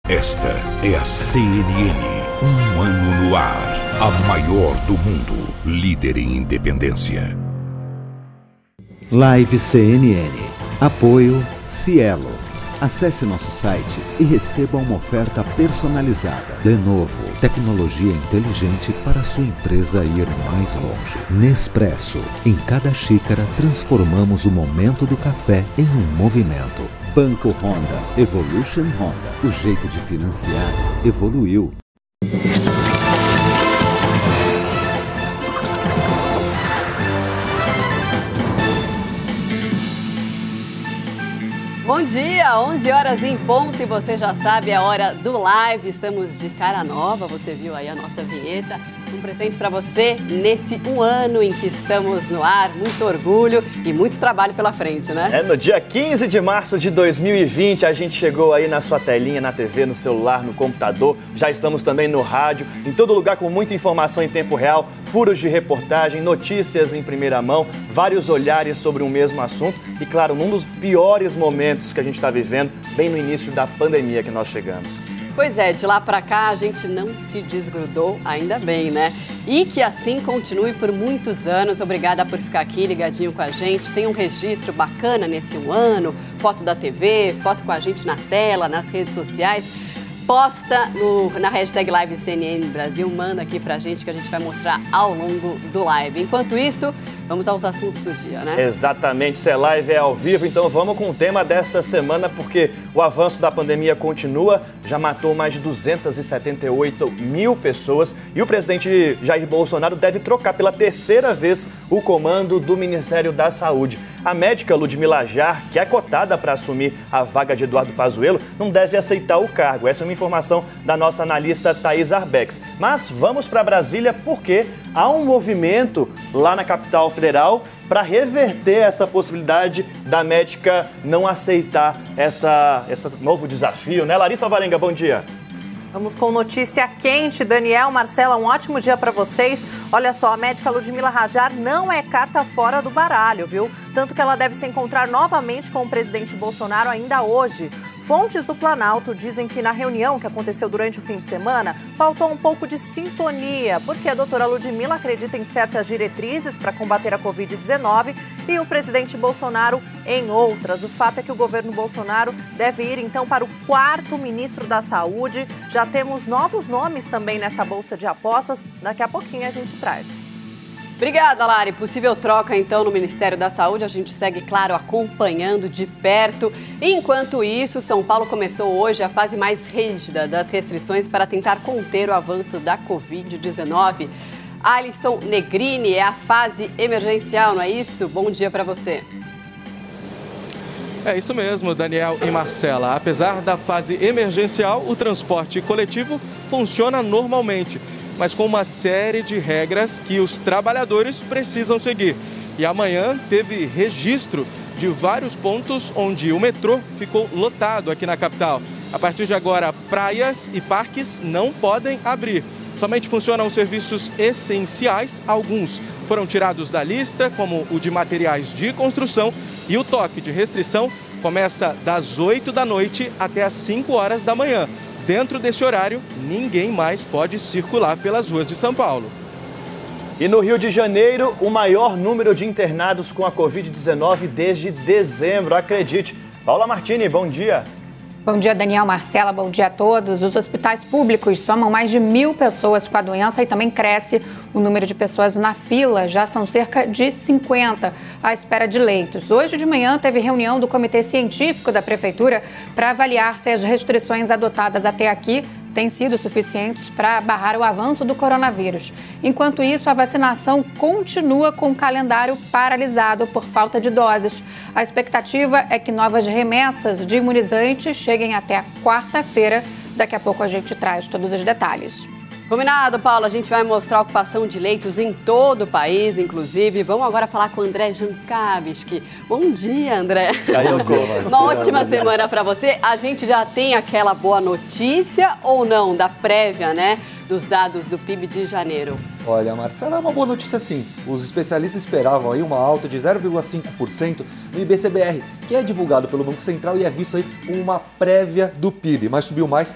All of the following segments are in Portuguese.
Esta é a CNN, um ano no ar. A maior do mundo, líder em independência. Live CNN. Apoio Cielo. Acesse nosso site e receba uma oferta personalizada. De novo, tecnologia inteligente para sua empresa ir mais longe. Nespresso. Em cada xícara, transformamos o momento do café em um movimento. Banco Honda. Evolution Honda. O jeito de financiar evoluiu. Bom dia, 11 horas em ponto e você já sabe, é a hora do live. Estamos de cara nova, você viu aí a nossa vinheta. Um presente para você nesse um ano em que estamos no ar. Muito orgulho e muito trabalho pela frente, né? No dia 15 de março de 2020, a gente chegou aí na sua telinha, na TV, no celular, no computador. Já estamos também no rádio, em todo lugar com muita informação em tempo real, furos de reportagem, notícias em primeira mão, vários olhares sobre um mesmo assunto e, claro, num dos piores momentos que a gente está vivendo, bem no início da pandemia que nós chegamos. Pois é, de lá pra cá a gente não se desgrudou, ainda bem, né? E que assim continue por muitos anos. Obrigada por ficar aqui ligadinho com a gente. Tem um registro bacana nesse um ano, foto da TV, foto com a gente na tela, nas redes sociais. Posta na hashtag Live CNN Brasil, manda aqui pra gente que a gente vai mostrar ao longo do live. Enquanto isso, vamos aos assuntos do dia, né? Exatamente, se é live é ao vivo, então vamos com o tema desta semana, porque o avanço da pandemia continua, já matou mais de 278 mil pessoas e o presidente Jair Bolsonaro deve trocar pela terceira vez o comando do Ministério da Saúde. A médica Ludmila Jar, que é cotada para assumir a vaga de Eduardo Pazuello, não deve aceitar o cargo. Essa é uma informação da nossa analista Thaís Arbex. Mas vamos para Brasília porque há um movimento lá na capital federal para reverter essa possibilidade da médica não aceitar esse novo desafio, né? Larissa Alvarenga, bom dia. Vamos com notícia quente. Daniel, Marcela, um ótimo dia para vocês. Olha só, a médica Ludmila Jar não é carta fora do baralho, viu? Tanto que ela deve se encontrar novamente com o presidente Bolsonaro ainda hoje. Fontes do Planalto dizem que na reunião que aconteceu durante o fim de semana, faltou um pouco de sintonia, porque a doutora Ludmila acredita em certas diretrizes para combater a Covid-19 e o presidente Bolsonaro em outras. O fato é que o governo Bolsonaro deve ir, então, para o 4º ministro da Saúde. Já temos novos nomes também nessa bolsa de apostas. Daqui a pouquinho a gente traz. Obrigada, Lari. Possível troca, então, no Ministério da Saúde. A gente segue, claro, acompanhando de perto. Enquanto isso, São Paulo começou hoje a fase mais rígida das restrições para tentar conter o avanço da Covid-19. Alisson Negrini, é a fase emergencial, não é isso? Bom dia para você. É isso mesmo, Daniel e Marcela. Apesar da fase emergencial, o transporte coletivo funciona normalmente, mas com uma série de regras que os trabalhadores precisam seguir. E amanhã teve registro de vários pontos onde o metrô ficou lotado aqui na capital. A partir de agora, praias e parques não podem abrir. Somente funcionam os serviços essenciais, alguns foram tirados da lista, como o de materiais de construção, e o toque de restrição começa das 8 da noite até as 5 horas da manhã. Dentro desse horário, ninguém mais pode circular pelas ruas de São Paulo. E no Rio de Janeiro, o maior número de internados com a Covid-19 desde dezembro, acredite. Paula Martini, bom dia. Bom dia, Daniel, Marcela, bom dia a todos. Os hospitais públicos somam mais de 1.000 pessoas com a doença e também cresce o número de pessoas na fila. Já são cerca de 50 à espera de leitos. Hoje de manhã teve reunião do Comitê Científico da Prefeitura para avaliar se as restrições adotadas até aqui têm sido suficientes para barrar o avanço do coronavírus. Enquanto isso, a vacinação continua com o calendário paralisado por falta de doses. A expectativa é que novas remessas de imunizantes cheguem até a quarta-feira. Daqui a pouco a gente traz todos os detalhes. Combinado, Paula. A gente vai mostrar a ocupação de leitos em todo o país, inclusive. Vamos agora falar com o André Jankowski. Bom dia, André. Uma ótima semana para você. A gente já tem aquela boa notícia ou não da prévia, né, dos dados do PIB de janeiro? Olha, Marcela, é uma boa notícia sim. Os especialistas esperavam aí uma alta de 0,5% no IBCBR, que é divulgado pelo Banco Central e é visto aí como uma prévia do PIB, mas subiu mais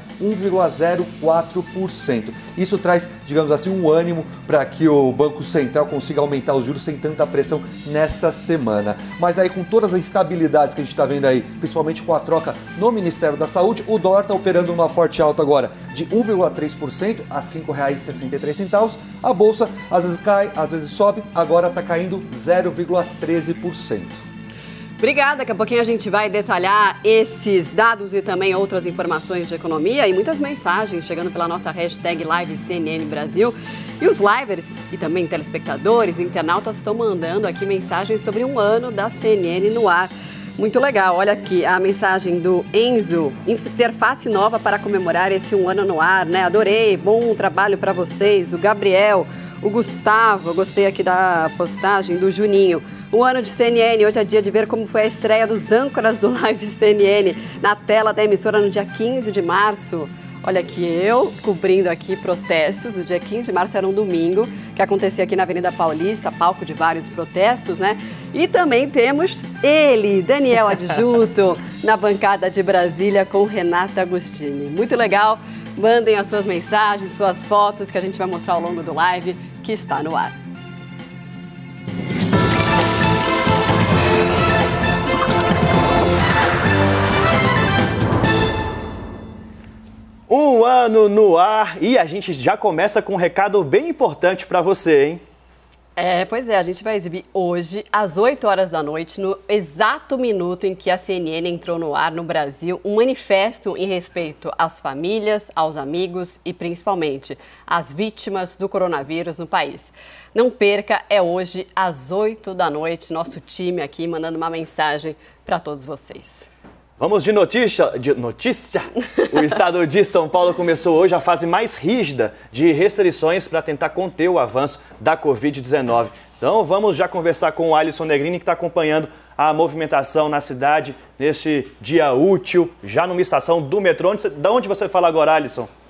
1,04%. Isso traz, digamos assim, um ânimo para que o Banco Central consiga aumentar os juros sem tanta pressão nessa semana. Mas aí com todas as instabilidades que a gente está vendo aí, principalmente com a troca no Ministério da Saúde, o dólar está operando uma forte alta agora de 1,3% a R$ 5,63. A bolsa às vezes cai, às vezes sobe, agora está caindo 0,13%. Obrigada, daqui a pouquinho a gente vai detalhar esses dados e também outras informações de economia e muitas mensagens chegando pela nossa hashtag #LiveCNNBrasil. E os livers e também telespectadores, internautas estão mandando aqui mensagens sobre um ano da CNN no ar. Muito legal, olha aqui a mensagem do Enzo, interface nova para comemorar esse um ano no ar, né? Adorei, bom trabalho para vocês. O Gabriel, o Gustavo, eu gostei aqui da postagem do Juninho. Um ano de CNN, hoje é dia de ver como foi a estreia dos âncoras do Live CNN na tela da emissora no dia 15 de março. Olha aqui, eu cobrindo aqui protestos, o dia 15 de março era um domingo, que acontecia aqui na Avenida Paulista, palco de vários protestos, né? E também temos ele, Daniel Adjuto, na bancada de Brasília com Renata Agostini. Muito legal, mandem as suas mensagens, suas fotos, que a gente vai mostrar ao longo do live, que está no ar. Um ano no ar e a gente já começa com um recado bem importante para você, hein? Pois é, a gente vai exibir hoje, às 8 horas da noite, no exato minuto em que a CNN entrou no ar no Brasil, um manifesto em respeito às famílias, aos amigos e, principalmente, às vítimas do coronavírus no país. Não perca, é hoje, às 8 da noite, nosso time aqui mandando uma mensagem para todos vocês. Vamos de notícia. O estado de São Paulo começou hoje a fase mais rígida de restrições para tentar conter o avanço da Covid-19. Então vamos já conversar com o Alisson Negrini, que está acompanhando a movimentação na cidade neste dia útil, já numa estação do metrô. De onde você fala agora, Alisson?